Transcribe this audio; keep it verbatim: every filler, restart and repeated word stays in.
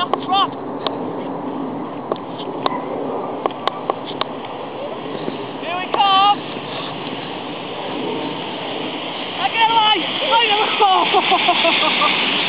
drop, drop. Here we come. I get away. I get away.